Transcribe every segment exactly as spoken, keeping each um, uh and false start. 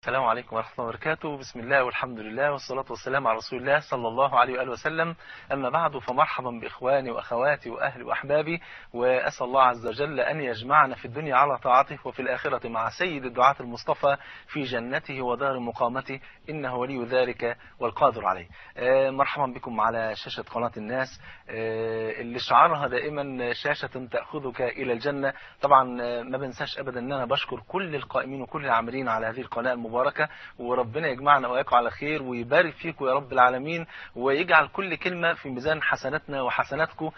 السلام عليكم ورحمة الله وبركاته. بسم الله والحمد لله والصلاة والسلام على رسول الله صلى الله عليه وآله وسلم. أما بعد، فمرحبا بإخواني وأخواتي وأهلي وأحبابي، وأسأل الله عز وجل أن يجمعنا في الدنيا على طاعته وفي الآخرة مع سيد الدعاة المصطفى في جنته ودار مقامته، إنه ولي ذلك والقادر عليه. مرحبا بكم على شاشة قناة الناس اللي شعارها دائما شاشة تأخذك إلى الجنة. طبعا ما بنساش أبدا أن أنا بشكر كل القائمين وكل العاملين على هذه القناة المباركة، وربنا يجمعنا وإياكم على خير ويبارك فيكم يا رب العالمين، ويجعل كل كلمة في ميزان حسناتنا وحسناتكم.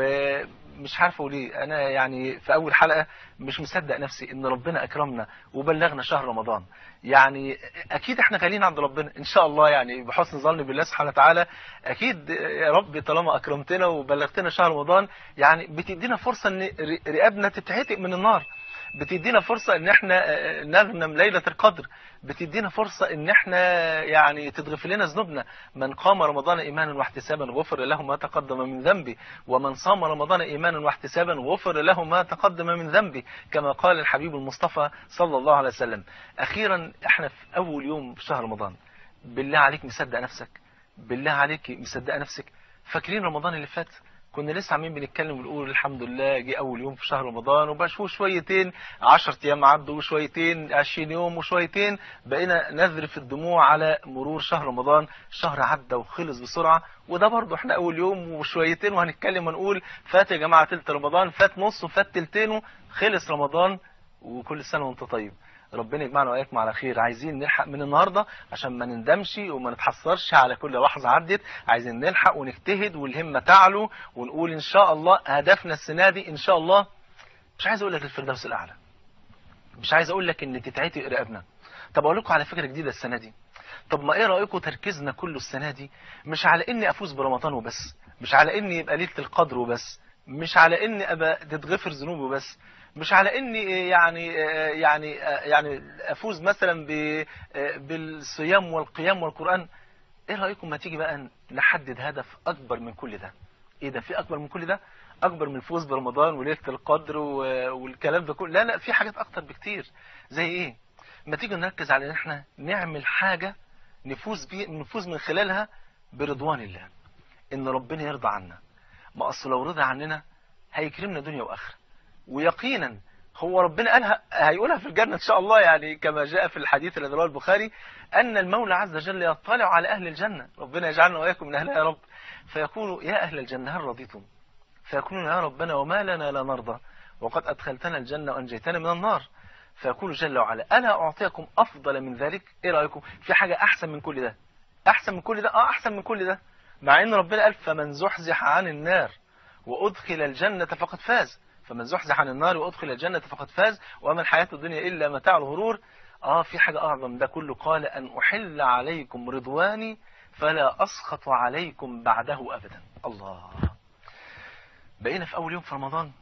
ومش عارف أقول إيه، أنا يعني في أول حلقة مش مصدق نفسي إن ربنا أكرمنا وبلغنا شهر رمضان. يعني أكيد إحنا غاليين عند ربنا إن شاء الله، يعني بحسن ظن بالله سبحانه وتعالى. أكيد يا رب طالما أكرمتنا وبلغتنا شهر رمضان، يعني بتدينا فرصة إن رقابنا تتعتق من النار، بتدينا فرصة ان احنا نغنم ليلة القدر، بتدينا فرصة ان احنا يعني تتغفر لنا ذنوبنا. من قام رمضان ايمانا واحتسابا غفر له ما تقدم من ذنبه، ومن صام رمضان ايمانا واحتسابا غفر له ما تقدم من ذنبه، كما قال الحبيب المصطفى صلى الله عليه وسلم. اخيرا احنا في اول يوم في شهر رمضان. بالله عليك مصدق نفسك؟ بالله عليك مصدق نفسك؟ فاكرين رمضان اللي فات كنا لسه عاملين بنتكلم ونقول الحمد لله جه اول يوم في شهر رمضان، وبشوف شويتين عشرة ايام عدوا وشويتين عشرين يوم وشويتين بقينا نذرف الدموع على مرور شهر رمضان. شهر عدى وخلص بسرعة، وده برضه احنا اول يوم وشويتين، وهنتكلم ونقول فات يا جماعة تلت رمضان، فات نص وفات تلتينه، خلص رمضان. وكل سنة وانت طيب، ربنا يجمعنا وإياكم على خير. عايزين نلحق من النهاردة عشان ما نندمش وما نتحسرش على كل لحظة عدت. عايزين نلحق ونجتهد والهمة تعلو، ونقول إن شاء الله هدفنا السنة دي إن شاء الله. مش عايز أقول لك الفردوس الأعلى، مش عايز أقول لك إن تتعتق رقابنا. طب أقول لكم على فكرة جديدة السنة دي. طب ما إيه رأيكم تركيزنا كله السنة دي مش على إني أفوز برمضان وبس، مش على إني يبقى ليلة القدر وبس، مش على إني أبقى تتغفر ذنوبي وبس، مش على اني يعني يعني يعني افوز مثلا بالصيام والقيام والقرآن. ايه رأيكم ما تيجي بقى نحدد هدف اكبر من كل ده؟ ايه ده؟ في اكبر من كل ده؟ اكبر من الفوز برمضان وليلة القدر والكلام ده كله؟ لا لا، في حاجات اكتر بكتير. زي ايه؟ ما تيجي نركز على ان احنا نعمل حاجة نفوز بيه، نفوز من خلالها برضوان الله، ان ربنا يرضى عنا. ما اصل لو رضى عننا هيكرمنا دنيا واخره، ويقينا هو ربنا قالها هيقولها في الجنة إن شاء الله، يعني كما جاء في الحديث الذي رواه البخاري أن المولى عز وجل يطلع على أهل الجنة، ربنا يجعلنا وإياكم من أهلها يا رب، فيقول يا أهل الجنة هل رضيتم؟ فيقولون يا ربنا وما لنا لا نرضى وقد أدخلتنا الجنة وأنجيتنا من النار. فيقول جل وعلا ألا أعطيكم أفضل من ذلك؟ إيه رأيكم؟ في حاجة أحسن من كل ده؟ أحسن من كل ده؟ آه أحسن من كل ده، مع أن ربنا قال فمن زحزح عن النار وأدخل الجنة فقد فاز. فمن زحزح عن النار وأدخل الجنة فقد فاز وما الحياة الدنيا إلا متاع الغرور. آه في حاجة أعظم ده كله، قال أن أحل عليكم رضواني فلا أسخط عليكم بعده أبدا. الله، بقينا في أول يوم في رمضان،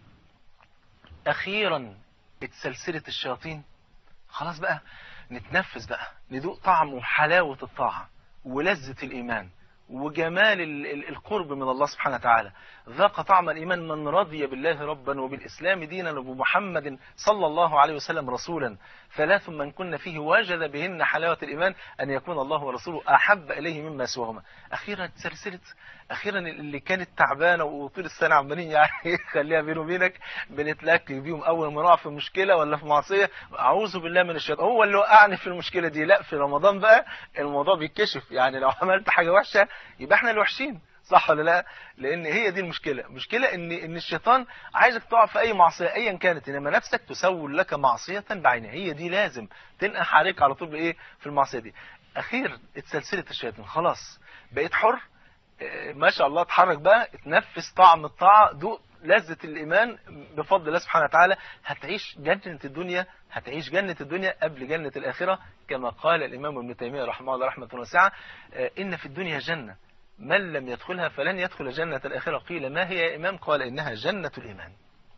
أخيرا اتسلسلت الشياطين، خلاص بقى نتنفس بقى، ندوق طعم وحلاوة الطاعة ولذة الإيمان وجمال القرب من الله سبحانه وتعالى. ذاق طعم الإيمان من رضي بالله ربا وبالإسلام دينا وبمحمد صلى الله عليه وسلم رسولا. ثلاث من كن فيه وجد بهن حلاوة الإيمان أن يكون الله ورسوله أحب إليه مما سواهما. أخيرا تسلسلت، أخيرا اللي كانت تعبانة وطول السنة عمالين يعني خليها بينه وبينك بنتلاقي بيهم أول ما نقع في مشكلة ولا في معصية أعوذ بالله من الشيطان هو اللي وقعني في المشكلة دي. لا، في رمضان بقى الموضوع بيتكشف، يعني لو عملت حاجة وحشة يبقى احنا اللي وحشين، صح ولا لا؟ لان هي دي المشكله، مشكله ان ان الشيطان عايزك تقع في اي معصيه ايا كانت، انما نفسك تسول لك معصيه بعينها، هي دي لازم تنقح عليك على طول بايه؟ في المعصيه دي. اخير اتسلسلت الشياطين، خلاص بقيت حر، اه ما شاء الله، اتحرك بقى، اتنفس طعم الطاعه، دوق لذة الإيمان بفضل الله سبحانه وتعالى. هتعيش جنة الدنيا، هتعيش جنة الدنيا قبل جنة الآخرة، كما قال الإمام ابن تيمية رحمه الله رحمة واسعة اه إن في الدنيا جنة من لم يدخلها فلن يدخل جنة الآخرة. قيل ما هي يا إمام؟ قال إنها جنة الإيمان.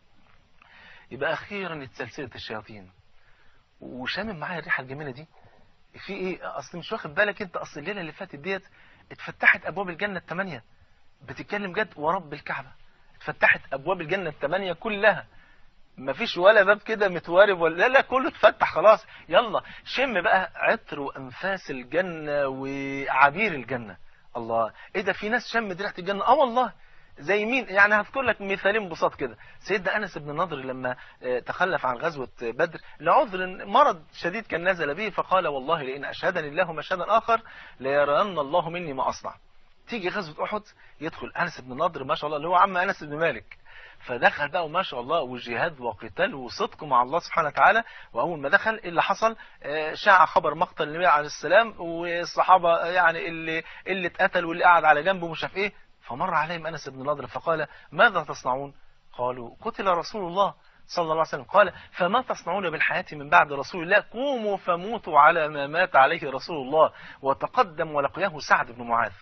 يبقى أخيرا اتسلسلت الشياطين، وشامم معايا الريحة الجميلة دي. في إيه؟ أصل مش واخد بالك أنت، أصل الليلة اللي فاتت ديت اتفتحت أبواب الجنة الثمانية، بتتكلم جد ورب الكعبة، اتفتحت أبواب الجنة الثمانية كلها. مفيش ولا باب كده متوارب ولا لا لا، كله اتفتح خلاص. يلا شم بقى عطر وانفاس الجنة وعبير الجنة. الله، ايه ده، في ناس شم ريحة الجنة؟ اه والله. زي مين يعني؟ هذكر لك مثالين بساط كده. سيدنا انس بن النضر لما تخلف عن غزوة بدر لعذر مرض شديد كان نزل به، فقال والله لئن اشهدني الله مشهدا اخر ليرين الله مني ما اصنع. تيجي غزوة احد يدخل انس بن النضر ما شاء الله اللي هو عم انس بن مالك، فدخل بقى وما شاء الله وجهاد وقتال وصدق مع الله سبحانه وتعالى. واول ما دخل اللي حصل شاع خبر مقتل النبي عليه السلام، والصحابه يعني اللي اللي اتقتل واللي قعد على جنبه مش عارف ايه. فمر عليهم انس بن النضر فقال ماذا تصنعون؟ قالوا قتل رسول الله صلى الله عليه وسلم. قال فما تصنعون بالحياة من بعد رسول الله؟ قوموا فموتوا على ما مات عليه رسول الله. وتقدم ولقياه سعد بن معاذ،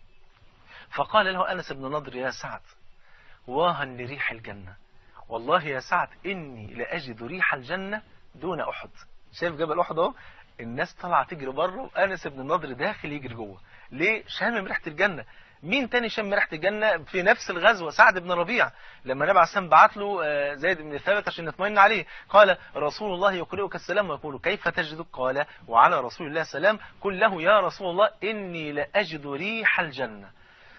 فقال له انس بن النضر يا سعد واها لريح الجنة، والله يا سعد إني لأجد ريح الجنة دون أحد. شايف جبل أحد اهو، الناس طالعه تجري بره وأنس بن النضر داخل يجري جوه. ليه؟ شامم ريحة الجنة. مين تاني شم ريحة الجنة في نفس الغزوة؟ سعد بن ربيع، لما النبي عليه السلام بعت له زيد بن ثابت عشان يطمئن عليه، قال رسول الله يقرئك السلام ويقول كيف تجدك؟ قال وعلى رسول الله السلام، قل له يا رسول الله إني لأجد ريح الجنة.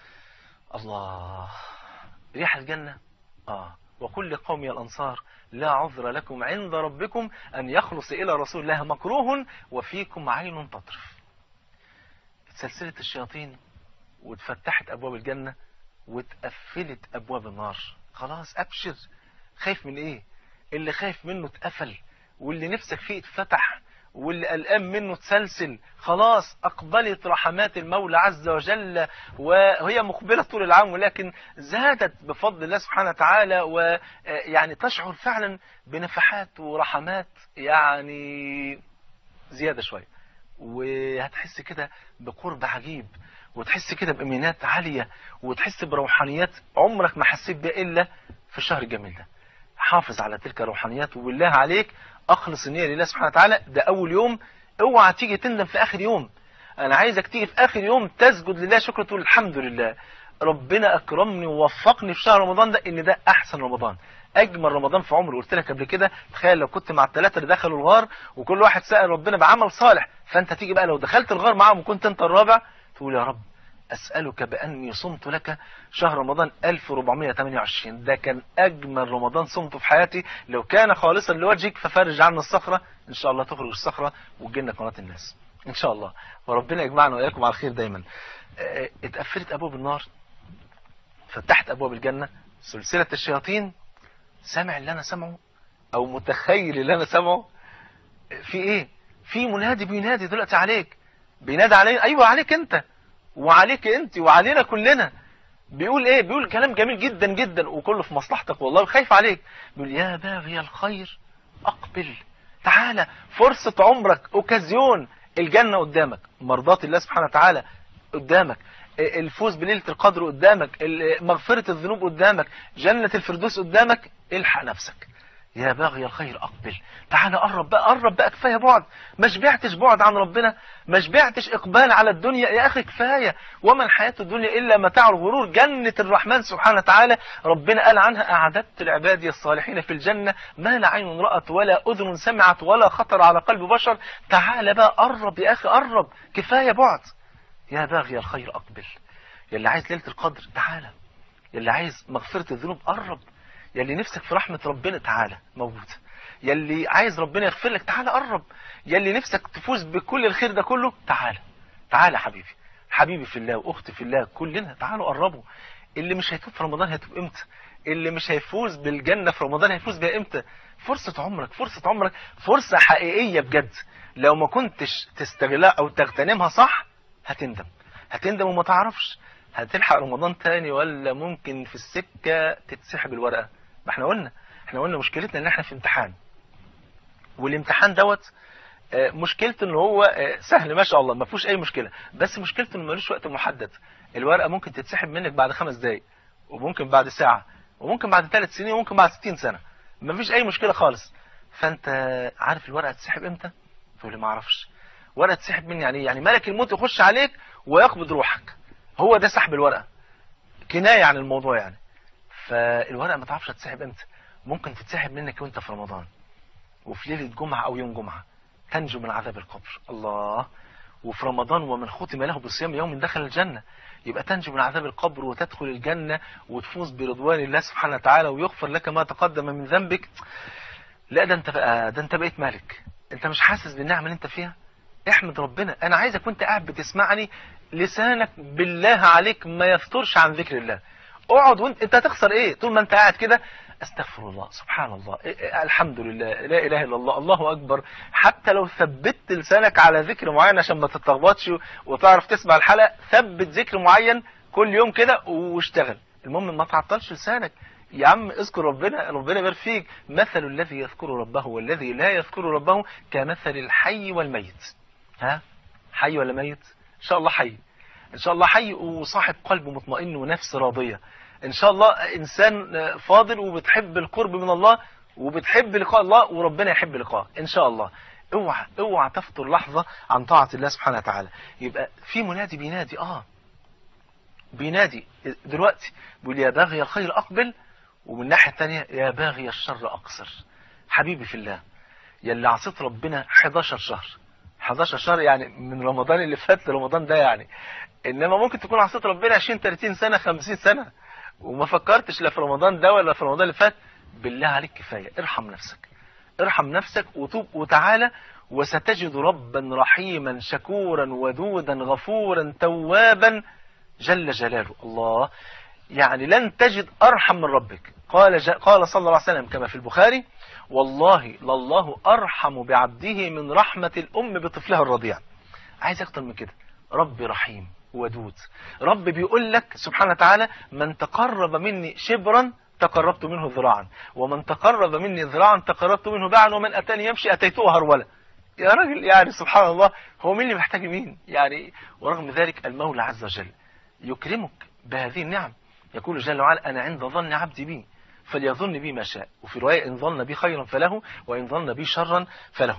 الله، ريح الجنة. آه وكل قوم الأنصار لا عذر لكم عند ربكم أن يخلص إلى رسول الله مكروه وفيكم عين تطرف. سلسلة الشياطين واتفتحت أبواب الجنة واتقفلت أبواب النار. خلاص أبشر، خايف من إيه؟ اللي خايف منه اتقفل، واللي نفسك فيه اتفتح، واللي قلقان منه تسلسل. خلاص أقبلت رحمات المولى عز وجل، وهي مقبلة طول العام، ولكن زادت بفضل الله سبحانه وتعالى، ويعني تشعر فعلا بنفحات ورحمات يعني زيادة شوية، وهتحس كده بقرب عجيب، وتحس كده بإيمانات عالية، وتحس بروحانيات عمرك ما حسيت بها إلا في الشهر الجميل ده. حافظ على تلك الروحانيات، وبالله عليك أخلص النية لله سبحانه وتعالى. ده أول يوم، اوعى تيجي تندم في آخر يوم. أنا عايزك تيجي في آخر يوم تسجد لله شكر، تقول الحمد لله ربنا أكرمني ووفقني في شهر رمضان ده، إن ده أحسن رمضان، أجمل رمضان في عمري. قلت لك قبل كده، تخيل لو كنت مع الثلاثة اللي دخلوا الغار وكل واحد سأل ربنا بعمل صالح، فأنت تيجي بقى لو دخلت الغار معهم وكنت أنت الرابع، تقول يا رب أسألك بأني صمت لك شهر رمضان ألف وأربعمائة وثمانية وعشرين، ده كان أجمل رمضان صمته في حياتي، لو كان خالصا لوجهك ففرج عنا الصخرة. إن شاء الله تخرج الصخرة وتجينا قناة الناس إن شاء الله، وربنا يجمعنا وإياكم على الخير دايما. اتقفلت أبواب النار، فتحت أبواب الجنة. سلسلة الشياطين، سامع اللي أنا سامعه أو متخيل اللي أنا سامعه؟ في إيه؟ في منادي بينادي دلوقتي عليك، بينادي عليك، أيوة عليك أنت وعليك انت وعلينا كلنا. بيقول ايه؟ بيقول كلام جميل جدا جدا وكله في مصلحتك والله، خايف عليك. بيقول يا باغي الخير اقبل، تعالى، فرصة عمرك، اوكازيون، الجنة قدامك، مرضات الله سبحانه وتعالى قدامك، الفوز بليلة القدر قدامك، مغفرة الذنوب قدامك، جنة الفردوس قدامك. الحق نفسك يا باغي الخير اقبل، تعالى قرب بقى، قرب بقى، كفايه بعد، ما شبعتش بعد عن ربنا، ما شبعتش اقبال على الدنيا يا اخي، كفايه. وما الحياه الدنيا الا متاع الغرور. جنه الرحمن سبحانه وتعالى ربنا قال عنها اعددت لعبادي الصالحين في الجنه ما لا عين رأت ولا اذن سمعت ولا خطر على قلب بشر. تعالى بقى قرب يا اخي، قرب، كفايه بعد. يا باغي الخير اقبل، يا اللي عايز ليله القدر تعالى، يا اللي عايز مغفره الذنوب قرب، يلي نفسك في رحمة ربنا تعالى موجود، يلي عايز ربنا يغفر لك تعالى قرب، يلي نفسك تفوز بكل الخير ده كله تعالى، تعالى حبيبي، حبيبي في الله واختي في الله، كلنا تعالوا قربوا. اللي مش هيتوب في رمضان هيتوب امتى؟ اللي مش هيفوز بالجنة في رمضان هيفوز بها امتى؟ فرصة عمرك، فرصة عمرك، فرصة حقيقية بجد. لو ما كنتش تستغلها او تغتنمها صح هتندم، هتندم وما تعرفش هتلحق رمضان تاني ولا ممكن في السكة تتسحب الورقة. ما احنا قلنا احنا قلنا مشكلتنا ان احنا في امتحان، والامتحان دوت مشكلته ان هو سهل ما شاء الله، ما فيهوش اي مشكلة، بس مشكلته انه ملوش وقت محدد. الورقة ممكن تتسحب منك بعد خمس دقايق، وممكن بعد ساعة، وممكن بعد ثلاث سنين، وممكن بعد ستين سنة، ما فيش اي مشكلة خالص. فانت عارف الورقة تتسحب امتى؟ تقول لي ما اعرفش. ورقة تتسحب مني يعني يعني ملك الموت يخش عليك ويقبض روحك، هو ده سحب الورقة، كناية عن الموضوع يعني. فالورقة ما تعرفش هتسحب امتى، ممكن تتسحب منك وانت في رمضان وفي ليلة جمعة او يوم جمعة تنجو من عذاب القبر. الله. وفي رمضان ومن ختم له بصيام يوم دخل الجنة، يبقى تنجو من عذاب القبر وتدخل الجنة وتفوز برضوان الله سبحانه وتعالى ويغفر لك ما تقدم من ذنبك. لا ده انت بقى ده انت بقيت مالك. انت مش حاسس بالنعمة اللي انت فيها؟ احمد ربنا. انا عايزك وانت قاعد بتسمعني لسانك بالله عليك ما يفترش عن ذكر الله. اقعد وانت انت هتخسر ايه طول ما انت قاعد كده؟ استغفر الله، سبحان الله، إيه الحمد لله، لا اله الا الله، الله اكبر. حتى لو ثبت لسانك على ذكر معين عشان ما تتلخبطش وتعرف تسمع الحلقه، ثبت ذكر معين كل يوم كده واشتغل. المهم ما تعطلش لسانك يا عم، اذكر ربنا، ربنا يبارك فيك. مثل الذي يذكر ربه والذي لا يذكر ربه كمثل الحي والميت. ها، حي ولا ميت؟ ان شاء الله حي، ان شاء الله حي وصاحب قلب مطمئن ونفس راضيه. ان شاء الله انسان فاضل وبتحب القرب من الله وبتحب لقاء الله وربنا يحب لقاء ان شاء الله. اوعى اوعى تفطر لحظه عن طاعه الله سبحانه وتعالى. يبقى في منادي بينادي، اه بينادي دلوقتي بيقول يا باغي الخير اقبل، ومن الناحيه الثانيه يا باغي الشر اقصر. حبيبي في الله، يا اللي عصيت ربنا حداشر شهر، حداشر شهر يعني من رمضان اللي فات لرمضان ده يعني، انما ممكن تكون عصيت ربنا عشرين ثلاثين سنه خمسين سنه وما فكرتش لا في رمضان ده ولا في رمضان اللي فات. بالله عليك كفايه، ارحم نفسك، ارحم نفسك وتوب وتعالى، وستجد ربا رحيما شكورا ودودا غفورا توابا جل جلاله. الله. يعني لن تجد ارحم من ربك. قال ج... قال صلى الله عليه وسلم كما في البخاري: والله لله ارحم بعبده من رحمه الام بطفلها الرضيع. عايز اكتر من كده؟ رب رحيم ودود. رب بيقول لك سبحانه وتعالى: من تقرب مني شبرا تقربت منه ذراعا، ومن تقرب مني ذراعا تقربت منه باعا، ومن اتاني يمشي اتيته هرولا. يا راجل يعني سبحان الله، هو مين اللي محتاج مين يعني؟ ورغم ذلك المولى عز وجل يكرمك بهذه النعم. يقول جل وعلا: انا عند ظن عبدي بي فليظن بي ما شاء. وفي روايه: ان ظن بي خيرا فله وان ظن بي شرا فله.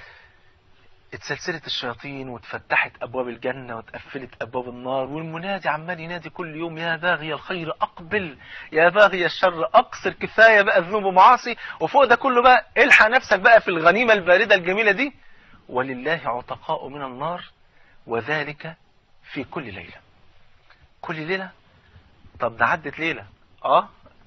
اتسلسلت الشياطين واتفتحت ابواب الجنه واتقفلت ابواب النار، والمنادي عمال ينادي كل يوم: يا باغي الخير اقبل، يا باغي الشر اقصر. كفايه بقى ذنوب ومعاصي، وفوق ده كله بقى الحق نفسك بقى في الغنيمه البارده الجميله دي. ولله عتقاء من النار وذلك في كل ليله. كل ليله؟ طب ده عدت ليله، اه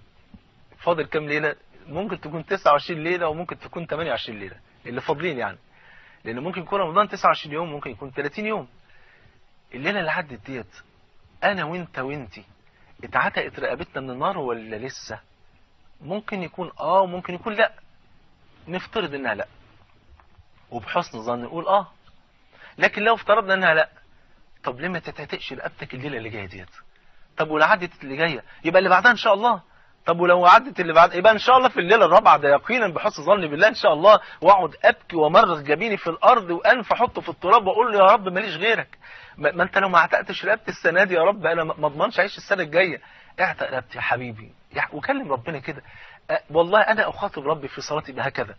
فاضل كام ليله؟ ممكن تكون تسعة وعشرين ليله وممكن تكون ثمانية وعشرين ليله اللي فاضلين يعني، لأن ممكن يكون رمضان تسعة وعشرين يوم، ممكن يكون ثلاثين يوم. الليلة اللي عدت ديت أنا وأنت وأنتي اتعتقت رقبتنا من النار ولا لسه؟ ممكن يكون آه وممكن يكون لأ. نفترض إنها لأ، وبحسن ظن نقول آه. لكن لو افترضنا إنها لأ، طب ليه ما تتعتقش رقبتك الليلة اللي جاية ديت؟ طب ولو عدت اللي جاية يبقى اللي بعدها إن شاء الله. طب ولو عدت اللي بعد يبقى ان شاء الله في الليله الرابعه، ده يقينا بحسن ظني بالله ان شاء الله. واقعد ابكي وامرغ جبيني في الارض وانف احطه في التراب واقول له: يا رب ماليش غيرك. ما, ما انت لو ما عتقتش رقبتي السنه دي يا رب انا ما اضمنش اعيش السنه الجايه. اعتق رقبتي يا حبيبي، وكلم ربنا كده. أه والله انا اخاطب ربي في صلاتي بهكذا،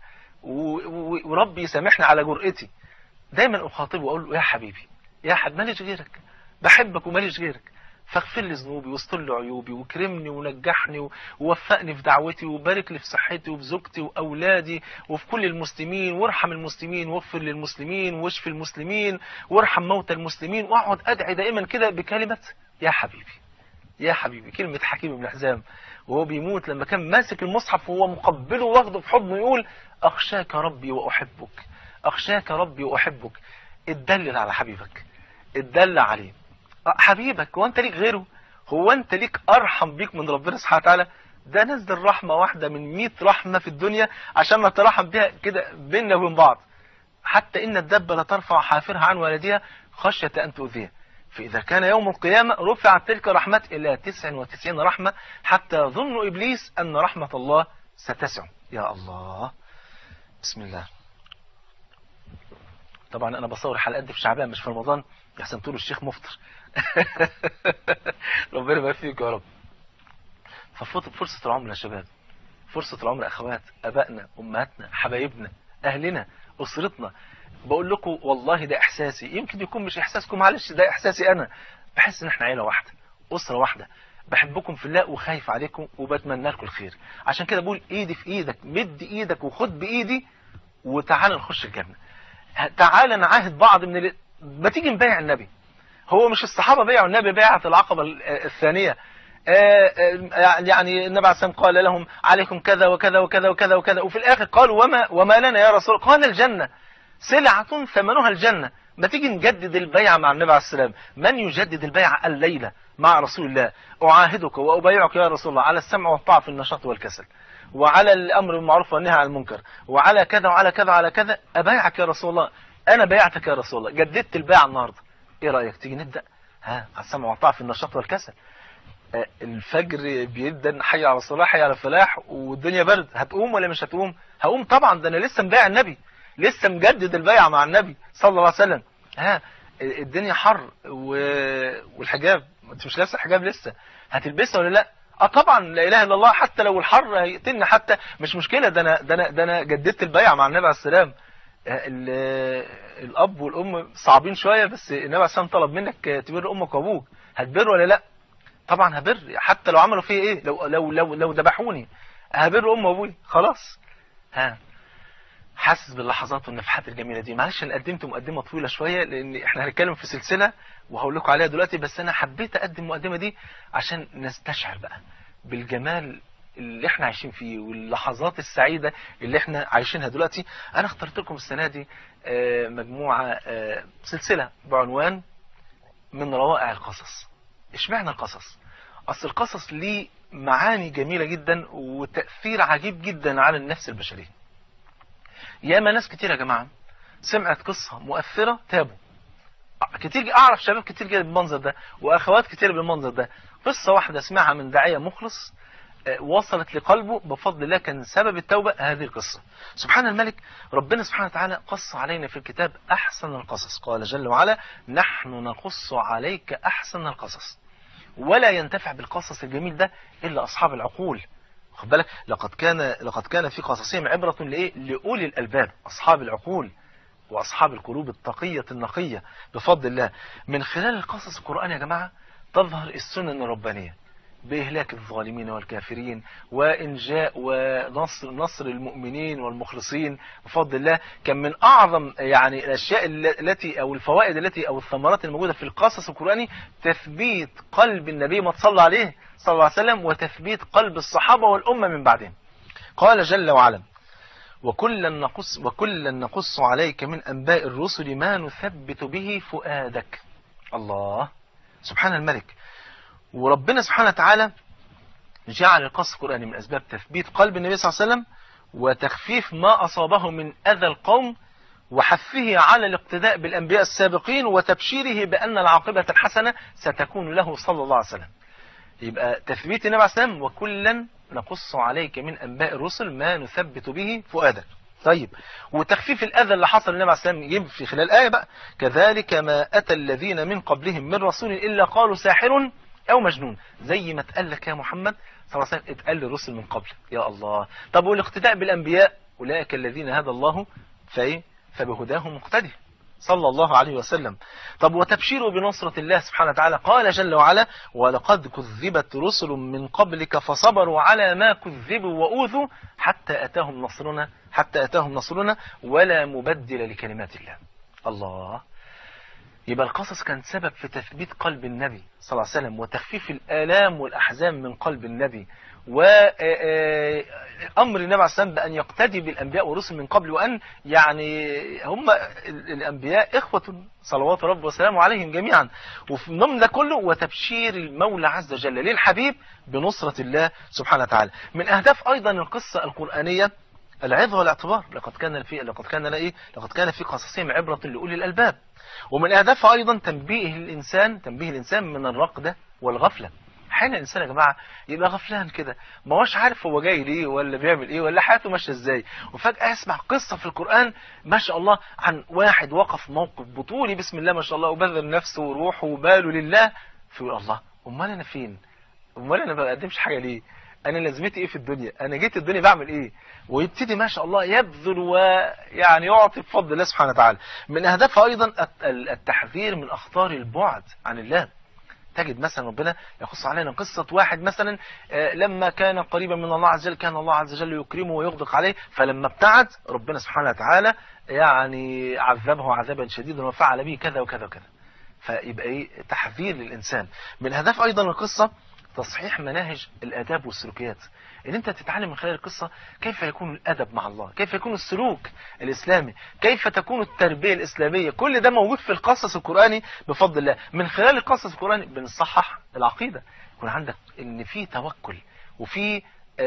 وربي يسامحني على جرأتي. دايما اخاطبه واقول له: يا حبيبي يا حبيبي ماليش غيرك، بحبك وماليش غيرك، فاغفر لي ذنوبي واستر لي عيوبي واكرمني ونجحني ووفقني في دعوتي وبارك لي في صحتي وفي زوجتي واولادي وفي كل المسلمين، وارحم المسلمين واغفر للمسلمين واشف المسلمين وارحم موتى المسلمين. واقعد ادعي دائما كده بكلمه يا حبيبي يا حبيبي، كلمه حكيم بن حزام وهو بيموت لما كان ماسك المصحف وهو مقبله واخده في حضنه يقول: اخشاك ربي واحبك، اخشاك ربي واحبك. اتدلل على حبيبك، اتدلل عليه. حبيبك هو انت ليك غيره؟ هو انت ليك ارحم بيك من ربنا سبحانه وتعالى؟ ده نزل رحمه واحده من مئة رحمه في الدنيا عشان نترحم بها كده بيننا وبين بعض. حتى ان الدبه لترفع حافرها عن ولدها خشيه ان تؤذيه، فاذا كان يوم القيامه رفعت تلك الرحمات الى تسع وتسعين رحمه، حتى ظن ابليس ان رحمه الله ستسع. يا الله. بسم الله. طبعا انا بصور الحلقات دي في شعبان مش في رمضان، يحسن تقولوا الشيخ مفطر. ربنا يبارك فيك يا رب. ففوت فرصة العمر يا شباب، فرصة العمر اخوات، ابائنا، امهاتنا، حبايبنا، اهلنا، اسرتنا. بقول لكم والله ده احساسي، يمكن يكون مش احساسكم، معلش ده احساسي انا. بحس ان احنا عيلة واحدة، اسرة واحدة. بحبكم في الله وخايف عليكم وبتمنى لكم الخير. عشان كده بقول ايدي في ايدك، مد ايدك وخد بايدي وتعال نخش الجنة. تعال نعاهد بعض من ال... ما تيجي نبايع النبي. هو مش الصحابة بيعوا النبي بيعة العقبة الثانية؟ يعني النبي عليه الصلاة والسلام قال لهم عليكم كذا وكذا وكذا وكذا وكذا، وفي الآخر قالوا وما, وما لنا يا رسول؟ قال الجنة، سلعة ثمنها الجنة. ما تيجي نجدد البيعة مع النبي عليه السلام. من يجدد البيعة الليلة مع رسول الله؟ أعاهدك وأبايعك يا رسول الله على السمع والطاعة في النشاط والكسل، وعلى الأمر بالمعروف والنهي عن المنكر، وعلى كذا وعلى كذا وعلى كذا. أبايعك يا رسول الله، أنا بايعتك يا رسول الله، جددت البيعة النهاردة. إيه رأيك تيجي نبدأ؟ ها، على السمع والطاعة في النشاط والكسل. الفجر بيدن، حي على الصلاة حي على الفلاح، والدنيا برد. هتقوم ولا مش هتقوم؟ هقوم طبعا، ده انا لسه مبايع النبي، لسه مجدد البيعة مع النبي صلى الله عليه وسلم. ها، الدنيا حر و... والحجاب، انت مش لابسه الحجاب لسه، هتلبسها ولا لا؟ اه طبعا، لا اله الا الله، حتى لو الحر هيقتلنا حتى مش مشكله، ده انا ده انا ده انا جددت البيعة مع النبي عليه السلام. الاب والام صعبين شويه، بس النبي عليه السلام طلب منك تبر امك وابوك. هتبر ولا لا؟ طبعا هبر، حتى لو عملوا فيه ايه، لو لو لو لو ذبحوني هبر ام وابوي خلاص. ها، حاسس باللحظات والنفحات الجميله دي. معلش انا قدمت مقدمه طويله شويه، لان احنا هنتكلم في سلسله وهقول لكم عليها دلوقتي، بس انا حبيت اقدم المقدمه دي عشان نستشعر بقى بالجمال اللي احنا عايشين فيه واللحظات السعيده اللي احنا عايشينها دلوقتي. انا اخترت لكم السنه دي مجموعه سلسله بعنوان من روائع القصص. اشمعنى القصص؟ اصل القصص ليه معاني جميلة جدا وتأثير عجيب جدا على النفس البشرية. ياما ناس كتير يا جماعة سمعت قصة مؤثرة تابوا. كتير اعرف شباب كتير كده بالمنظر ده، واخوات كتير بالمنظر ده. قصة واحدة اسمعها من داعية مخلص وصلت لقلبه بفضل الله، كان سبب التوبة هذه القصة. سبحان الملك، ربنا سبحانه وتعالى قص علينا في الكتاب أحسن القصص. قال جل وعلا نحن نقص عليك أحسن القصص. ولا ينتفع بالقصص الجميل ده إلا أصحاب العقول. خد بالك، لقد كان لقد كان في قصصهم عبرة لإيه؟ لأولي الألباب، أصحاب العقول وأصحاب القلوب التقية النقية بفضل الله. من خلال القصص القرآن يا جماعة تظهر السنن الربانية بإهلاك الظالمين والكافرين، وإنجاء ونصر نصر المؤمنين والمخلصين بفضل الله. كان من أعظم يعني الأشياء التي أو الفوائد التي أو الثمرات الموجودة في القصص القرآني تثبيت قلب النبي ما تصلى عليه صلى الله عليه وسلم، وتثبيت قلب الصحابة والأمة من بعدهم. قال جل وعلا وكلا نقص وكلا نقص عليك من أنباء الرسل ما نثبت به فؤادك. الله سبحان الملك. وربنا سبحانه وتعالى جعل القصص القرآني من أسباب تثبيت قلب النبي صلى الله عليه وسلم وتخفيف ما أصابه من أذى القوم، وحثه على الاقتداء بالأنبياء السابقين، وتبشيره بأن العاقبة الحسنة ستكون له صلى الله عليه وسلم. يبقى تثبيت النبي عليه الصلاة والسلام وكلا نقص عليك من أنباء الرسل ما نثبت به فؤادك. طيب، وتخفيف الأذى اللي حصل للنبي عليه الصلاة والسلام يجب في خلال آية بقى كذلك ما أتى الذين من قبلهم من رسول إلا قالوا ساحر أو مجنون. زي ما اتقال لك يا محمد صلى الله عليه وسلم اتقال للرسل من قبل. يا الله. طب والاقتداء بالأنبياء أولئك الذين هدى الله فإيه فبهداه مقتدي صلى الله عليه وسلم. طب وتبشيره بنصرة الله سبحانه وتعالى. قال جل وعلا ولقد كذبت رسل من قبلك فصبروا على ما كذبوا وأوذوا حتى أتاهم نصرنا حتى أتاهم نصرنا ولا مبدل لكلمات الله. الله. يبقى القصص كان سبب في تثبيت قلب النبي صلى الله عليه وسلم وتخفيف الآلام والأحزان من قلب النبي، وأمر النبي عليه السلام بأن يقتدي بالأنبياء والرسل من قبل، وأن يعني هم الأنبياء إخوة صلوات رب وسلامه عليهم جميعا. وفي ضمن ده كله وتبشير المولى عز وجل للحبيب بنصرة الله سبحانه وتعالى. من أهداف أيضا القصة القرآنية العظة والاعتبار. لقد كان في لقد كان لا إيه لقد كان في قصصهم عبرة لأولي الألباب. ومن أهدافها أيضا تنبيه الإنسان تنبيه الإنسان من الرقدة والغفلة. حين الإنسان يا جماعة يبقى غفلان كده، ما هوش عارف هو جاي ليه ولا بيعمل إيه ولا حياته ماشية إزاي، وفجأة يسمع قصة في القرآن ما شاء الله عن واحد وقف موقف بطولي بسم الله ما شاء الله وبذل نفسه وروحه وباله لله، فيقول الله أمال أنا فين؟ أمال أنا ما بقدمش حاجة ليه؟ أنا لازمتي إيه في الدنيا؟ أنا جيت الدنيا بعمل إيه؟ ويبتدي ما شاء الله يبذل ويعني يعطي بفضل الله سبحانه وتعالى. من أهدافها أيضا التحذير من أخطار البعد عن الله. تجد مثلا ربنا يقص علينا قصة واحد مثلا لما كان قريبا من الله عز وجل كان الله عز وجل يكرمه ويغدق عليه، فلما ابتعد ربنا سبحانه وتعالى يعني عذبه عذابا شديدا وفعل به كذا وكذا وكذا. فيبقى ايه تحذير للإنسان. من أهداف أيضا القصة تصحيح مناهج الآداب والسلوكيات، ان انت تتعلم من خلال القصة كيف يكون الأدب مع الله، كيف يكون السلوك الإسلامي، كيف تكون التربية الإسلامية. كل ده موجود في القصص القرآني بفضل الله. من خلال القصص القرآني بنصحح العقيدة، يكون عندك ان في توكل وفي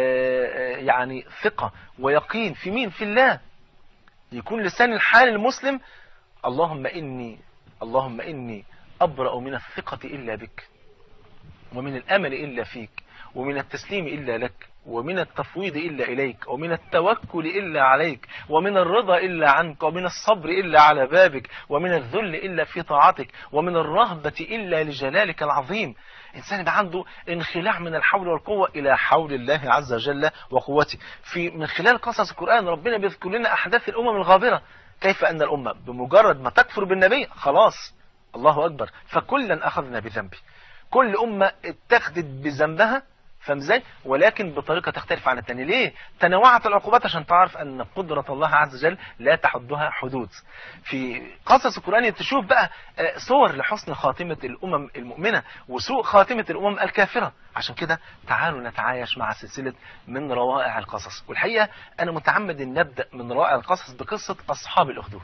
يعني ثقة ويقين في مين؟ في الله. يكون لسان الحال المسلم اللهم إني اللهم إني أبرأ من الثقة إلا بك، ومن الأمل إلا فيك، ومن التسليم إلا لك، ومن التفويض إلا إليك، ومن التوكل إلا عليك، ومن الرضا إلا عنك، ومن الصبر إلا على بابك، ومن الذل إلا في طاعتك، ومن الرهبة إلا لجلالك العظيم. إنسان يبقى عنده انخلاع من الحول والقوة إلى حول الله عز وجل وقوته. في من خلال قصص القرآن ربنا بيذكر لنا أحداث الأمم الغابرة، كيف أن الأمة بمجرد ما تكفر بالنبي خلاص الله أكبر فكلا أخذنا بذنبه. كل أمة اتخذت بذنبها، فاهم ازاي؟ ولكن بطريقة تختلف عن الثانية. ليه؟ تنوعت العقوبات عشان تعرف أن قدرة الله عز وجل لا تحدها حدود. في قصص القرآن تشوف بقى صور لحسن خاتمة الأمم المؤمنة وسوء خاتمة الأمم الكافرة. عشان كده تعالوا نتعايش مع سلسلة من روائع القصص. والحقيقة أنا متعمد أن نبدأ من روائع القصص بقصة أصحاب الأخدود.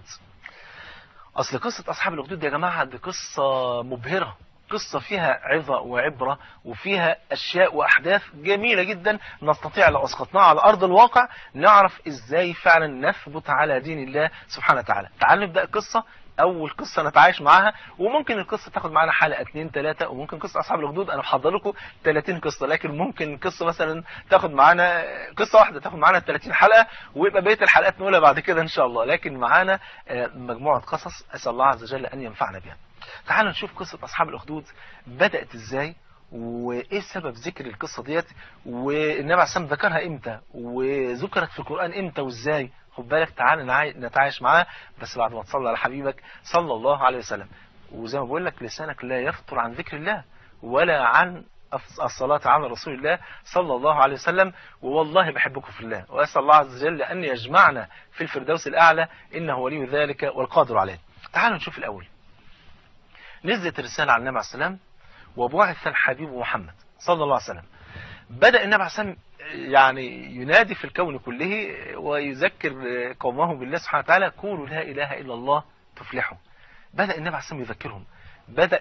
أصل قصة أصحاب الأخدود يا جماعة دي قصة مبهرة، قصة فيها عظة وعبرة وفيها أشياء وأحداث جميلة جدا نستطيع لو أسقطناها على أرض الواقع نعرف إزاي فعلا نثبت على دين الله سبحانه وتعالى. تعالوا نبدأ القصة. أول قصة نتعايش معاها، وممكن القصة تاخد معنا حلقة اتنين تلاتة، وممكن قصة أصحاب الأخدود أنا محضر لكم تلاتين قصة، لكن ممكن القصة مثلا تاخد معنا قصة واحدة تاخد معنا تلاتين حلقة، ويبقى بقية الحلقات نقولها بعد كده إن شاء الله. لكن معانا مجموعة قصص أسأل الله عز وجل أن ينفعنا بها. تعالوا نشوف قصة أصحاب الأخدود بدأت إزاي، وإيه سبب ذكر القصة ديت، والنبي عليه الصلاة والسلام ذكرها إمتى، وذكرت في القرآن إمتى وإزاي. خد بالك تعالى نتعايش معاه، بس بعد ما تصلي على حبيبك صلى الله عليه وسلم. وزي ما بقول لك لسانك لا يفطر عن ذكر الله ولا عن الصلاة على رسول الله صلى الله عليه وسلم. والله بحبكم في الله، وأسأل الله عز وجل أن يجمعنا في الفردوس الأعلى إنه ولي ذلك والقادر عليه. تعالوا نشوف الأول. نزلت الرسالة على النبي عليه السلام وبعث الحبيب محمد صلى الله عليه وسلم. بدأ النبي عليه السلام يعني ينادي في الكون كله ويذكر قومه بالله سبحانه وتعالى، قولوا لا إله إلا الله تفلحوا. بدأ النبي عليه السلام يذكرهم، بدأ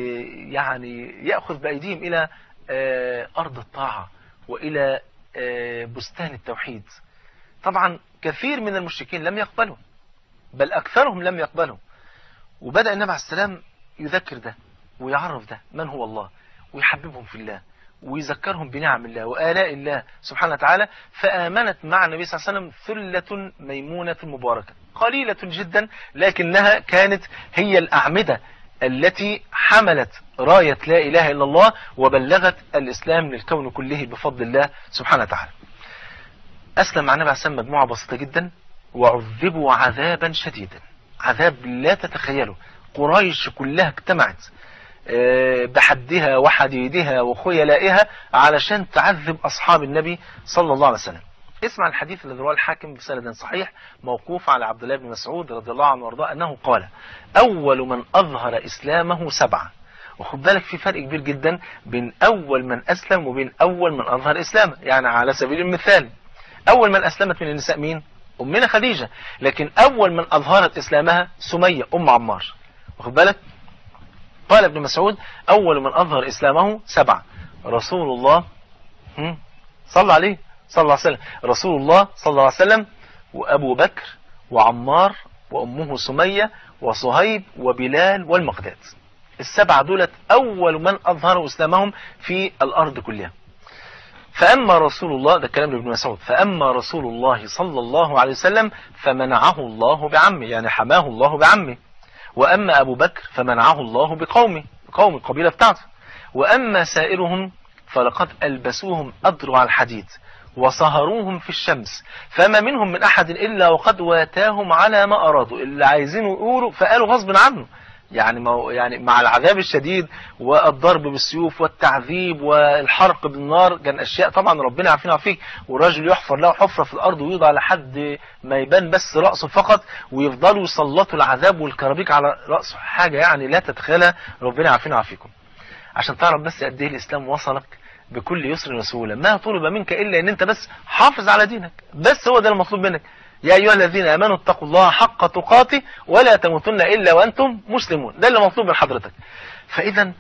يعني يأخذ بأيديهم إلى أرض الطاعة وإلى بستان التوحيد. طبعا كثير من المشركين لم يقبلوا، بل أكثرهم لم يقبلوا. وبدأ النبي عليه السلام يذكر ده ويعرف ده من هو الله، ويحببهم في الله، ويذكرهم بنعم الله وآلاء الله سبحانه وتعالى. فآمنت مع النبي صلى الله عليه وسلم ثلة ميمونة مباركة قليلة جدا، لكنها كانت هي الأعمدة التي حملت راية لا إله إلا الله وبلغت الإسلام للكون كله بفضل الله سبحانه وتعالى. أسلم مع النبي عليه السلام مجموعة بسيطة جدا، وعذبوا عذابا شديدا، عذاب لا تتخيله. قريش كلها اجتمعت بحدها وحديدها وخيلائها علشان تعذب أصحاب النبي صلى الله عليه وسلم. اسمع الحديث الذي رواه الحاكم بسند صحيح موقوف على عبد الله بن مسعود رضي الله عنه وارضاه أنه قال: أول من أظهر إسلامه سبعة. وخد بالك في فرق كبير جدا بين أول من أسلم وبين أول من أظهر إسلامه. يعني على سبيل المثال أول من أسلمت من النساء مين؟ أمنا خديجة، لكن أول من أظهرت إسلامها سمية أم عمار. واخد بالك؟ قال ابن مسعود: أول من أظهر إسلامه سبعة، رسول الله صلى عليه صلى الله عليه وسلم، رسول الله صلى الله عليه وسلم، وأبو بكر وعمار وأمه سمية وصهيب وبلال والمقداد. السبعة دولت أول من أظهروا إسلامهم في الأرض كلها. فأما رسول الله، ده كلام ابن مسعود، فأما رسول الله صلى الله عليه وسلم فمنعه الله بعمه، يعني حماه الله بعمه. وأما أبو بكر فمنعه الله بقومه، بقوم القبيلة بتاعته. وأما سائرهم فلقد ألبسوهم أضرع الحديد وصهروهم في الشمس، فما منهم من أحد إلا وقد واتاهم على ما أرادوا. اللي عايزينه يقولوا فقالوا غصب عنه، يعني ما يعني مع العذاب الشديد والضرب بالسيوف والتعذيب والحرق بالنار، كان اشياء طبعا ربنا يعافينا ويعافيك. والراجل يحفر له حفره في الارض ويوضع لحد ما يبان بس راسه فقط، ويفضلوا يسلطوا العذاب والكرابيك على راسه، حاجه يعني لا تتخيلها. ربنا يعافينا ويعافيكم. عشان تعرف بس قد ايه الاسلام وصلك بكل يسر وسهوله، ما طلب منك الا ان انت بس حافظ على دينك، بس هو ده المطلوب منك. يا ايها الذين امنوا اتقوا الله حق تقاته ولا تموتن الا وانتم مسلمون، ده اللي مطلوب من حضرتك. فاذا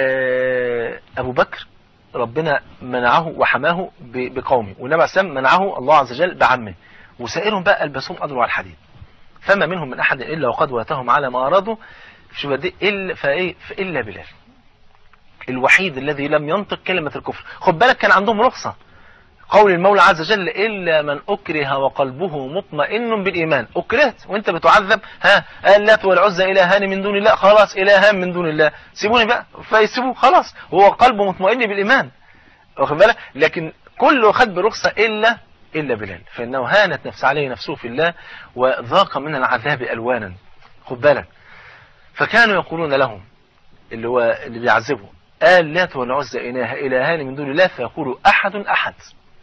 ابو بكر ربنا منعه وحماه بقومه، والنبي عليه السلام منعه الله عز وجل بعمه، وسائرهم بقى البسهم قدروا على الحديد، فما منهم من احد الا وقد واتهم على ما ارادوا. شوف دي الا فايه الا بلال الوحيد الذي لم ينطق كلمه الكفر. خد بالك كان عندهم رخصه، قول المولى عز وجل إلا من أكره وقلبه مطمئن بالإيمان. أكرهت وانت بتعذب، ها اللات والعزى إلهان من دون الله، خلاص إلهان من دون الله، سيبوني بقى، فيسيبوه خلاص، هو قلبه مطمئن بالإيمان، واخد بالك. لكن كله خد برخصة إلا إلا بلال، فإنه هانت نفس عليه نفسه في الله وذاق من العذاب ألوانا. خد بالك، فكانوا يقولون لهم اللي هو اللي بيعذبه اللات والعزى إلهان من دون الله، فيقول أحد أحد،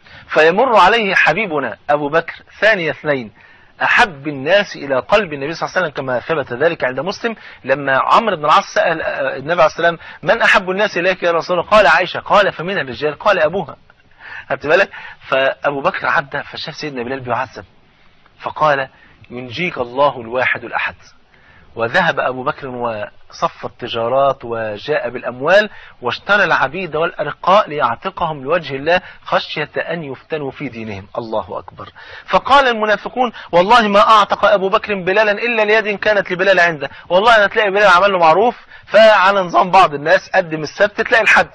فيمر عليه حبيبنا أبو بكر ثاني اثنين أحب الناس إلى قلب النبي صلى الله عليه وسلم، كما ثبت ذلك عند مسلم لما عمرو بن العاص سأل النبي عليه السلام من أحب الناس إليك يا رسول الله؟ قال عائشة. قال فمن الرجال؟ قال أبوها. خدت بالك؟ فأبو بكر عدى فشاف سيدنا بلال بيعذب، فقال ينجيك الله الواحد الأحد. وذهب أبو بكر وصف التجارات وجاء بالأموال واشترى العبيد والأرقاء ليعتقهم لوجه الله خشية أن يفتنوا في دينهم. الله أكبر. فقال المنافقون والله ما أعتق أبو بكر بلالا إلا ليد كانت لبلال عنده، والله أنا تلاقي بلال عمل له معروف، فعلى نظام بعض الناس قدم السبت تلاقي الحد.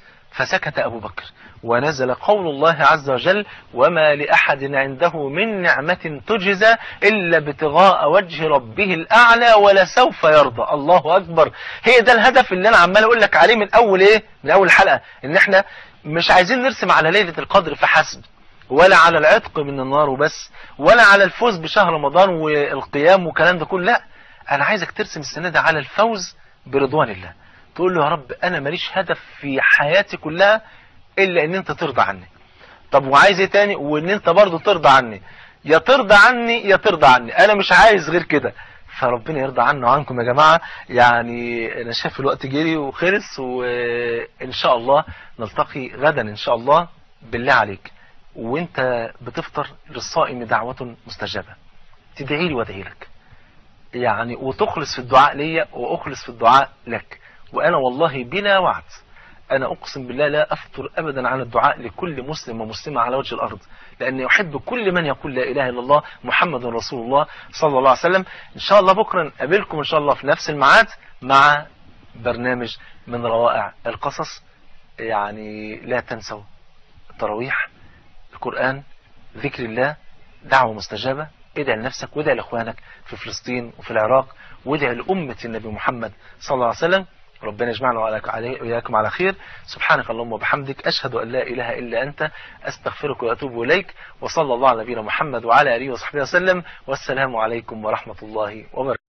فسكت أبو بكر ونزل قول الله عز وجل وما لأحد عنده من نعمة تجزى إلا ابتغاء وجه ربه الأعلى ولسوف يرضى. الله أكبر. هي ده الهدف اللي أنا عمال أقول لك عليه من أول إيه من أول حلقة، إن إحنا مش عايزين نرسم على ليلة القدر فحسب، ولا على العتق من النار وبس، ولا على الفوز بشهر رمضان والقيام وكلام ده كله. لا، أنا عايزك ترسم السنة ده على الفوز برضوان الله. تقول له يا رب أنا ماليش هدف في حياتي كلها إلا إن أنت ترضى عني. طب وعايز إيه تاني؟ وإن أنت برضو ترضى عني، يا ترضى عني يا ترضى عني، أنا مش عايز غير كده. فربنا يرضى عنه وعنكم يا جماعة. يعني أنا شايف الوقت جري وخلص، وإن شاء الله نلتقي غدا إن شاء الله. بالله عليك وإنت بتفطر للصائم دعوة مستجابة، تدعي لي وادعي لك يعني، وتخلص في الدعاء ليا وأخلص في الدعاء لك. وأنا والله بلا وعد أنا أقسم بالله لا أفطر أبدا عن الدعاء لكل مسلم ومسلمة على وجه الأرض، لأني أحب كل من يقول لا إله إلا الله محمد رسول الله صلى الله عليه وسلم. إن شاء الله بكرة نقابلكم إن شاء الله في نفس الميعاد مع برنامج من روائع القصص. يعني لا تنسوا التراويح، القرآن، ذكر الله، دعوة مستجابة. ادعي لنفسك وادعي لإخوانك في فلسطين وفي العراق، وادعي لأمة النبي محمد صلى الله عليه وسلم. ربنا يجمعنا وإياكم على خير. سبحانك اللهم وبحمدك أشهد أن لا إله إلا أنت أستغفرك وأتوب إليك. وصلى الله على نبينا محمد وعلى آله وصحبه وسلم، والسلام عليكم ورحمة الله وبركاته.